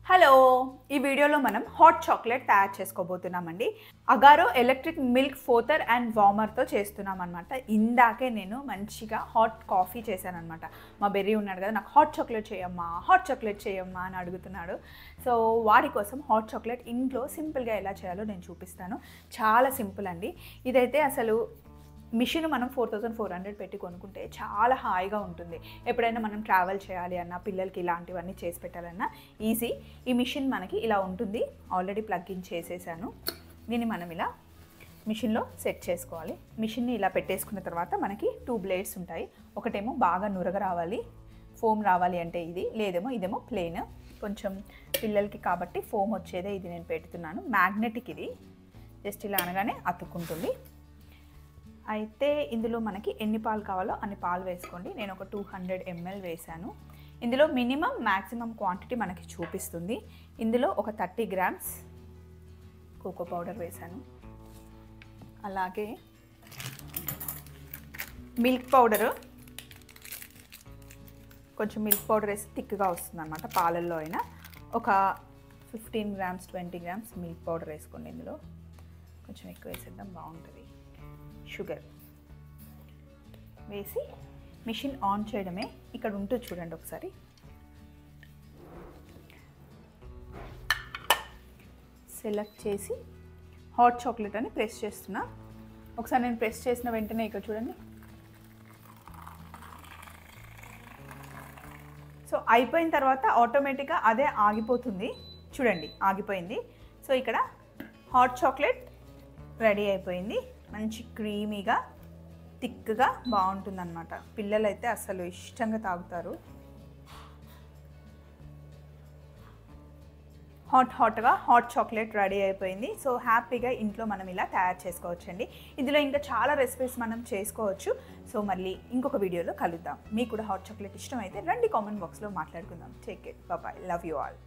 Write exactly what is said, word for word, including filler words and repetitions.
Hello ఈ వీడియోలో మనం హాట్ చాక్లెట్ తయారు చేసుకోబోతున్నామండి. Agaro electric milk frother and వార్మర్తో చేస్తున్నాం అనమాట. ఇందాకే నేను మంచిగా హాట్ కాఫీ చేశాను అనమాట. మా బెర్రీ ఉన్నాడు కదా, నాకు హాట్ చాక్లెట్ చేయమ్మా హాట్ చాక్లెట్ చేయమ్మా అని అడుగుతున్నాడు. సో వాడి కోసం హాట్ చాక్లెట్ ఇంట్లో సింపుల్గా ఎలా చేయాలో నేను చూపిస్తాను. చాలా సింపుల్ అండి. ఇదైతే అసలు మిషన్ మనం ఫోర్ థౌజండ్ ఫోర్ హండ్రెడ్ పెట్టి కొనుక్కుంటే చాలా హాయిగా ఉంటుంది. ఎప్పుడైనా మనం ట్రావెల్ చేయాలి అన్నా, పిల్లలకి ఇలాంటివన్నీ చేసి పెట్టాలన్నా ఈజీ. ఈ మిషన్ మనకి ఇలా ఉంటుంది. ఆల్రెడీ ప్లగ్ ఇన్ చేసేసాను. దీన్ని మనం ఇలా మిషన్లో సెట్ చేసుకోవాలి. మిషన్ని ఇలా పెట్టేసుకున్న తర్వాత మనకి టూ బ్లేడ్స్ ఉంటాయి. ఒకటేమో బాగా నురగ రావాలి, ఫోమ్ రావాలి అంటే ఇది, లేదేమో ఇదేమో ప్లెయిన్. కొంచెం పిల్లలకి కాబట్టి ఫోమ్ వచ్చేదే ఇది నేను పెడుతున్నాను. మ్యాగ్నెటిక్ ఇది, జస్ట్ ఇలా అనగానే అతుక్కుంటుంది. అయితే ఇందులో మనకి ఎన్ని పాలు కావాలో అన్ని పాలు వేసుకోండి. నేను ఒక టూ హండ్రెడ్ ఎంఎల్ వేసాను. ఇందులో మినిమం మ్యాక్సిమం క్వాంటిటీ మనకి చూపిస్తుంది. ఇందులో ఒక థర్టీ గ్రామ్స్ కోకో పౌడర్ వేసాను. అలాగే మిల్క్ పౌడరు, కొంచెం మిల్క్ పౌడర్ వేసి థిక్గా వస్తుంది అనమాట. పాలల్లో అయినా ఒక fifteen grams twenty grams milk powder వేసుకోండి. ఇందులో కొంచెం ఎక్కువ వేసేద్దాం, బాగుంటుంది. షుగర్ వేసి మిషన్ ఆన్ చేయడమే. ఇక్కడ ఉంటుంది చూడండి ఒకసారి. సెలెక్ట్ చేసి హాట్ చాక్లెట్ అని ప్రెస్ చేస్తున్నా. ఒకసారి నేను ప్రెస్ చేసిన వెంటనే ఇక్కడ చూడండి. సో అయిపోయిన తర్వాత ఆటోమేటిక్గా అదే ఆగిపోతుంది. చూడండి ఆగిపోయింది. సో ఇక్కడ హాట్ చాక్లెట్ రెడీ అయిపోయింది. మంచి క్రీమీగా థిక్గా బాగుంటుందన్నమాట. పిల్లలైతే అసలు ఇష్టంగా తాగుతారు. హాట్ హాట్గా హాట్ చాక్లెట్ రెడీ అయిపోయింది. సో హ్యాపీగా ఇంట్లో మనం ఇలా తయారు చేసుకోవచ్చండి. ఇందులో ఇంకా చాలా రెసిపీస్ మనం చేసుకోవచ్చు. సో మళ్ళీ ఇంకొక వీడియోలో కలుద్దాం. మీకు కూడా హాట్ చాక్లెట్ ఇష్టం అయితే రండి, కామెంట్ బాక్స్లో మాట్లాడుకుందాం. Take care, bye, love you all.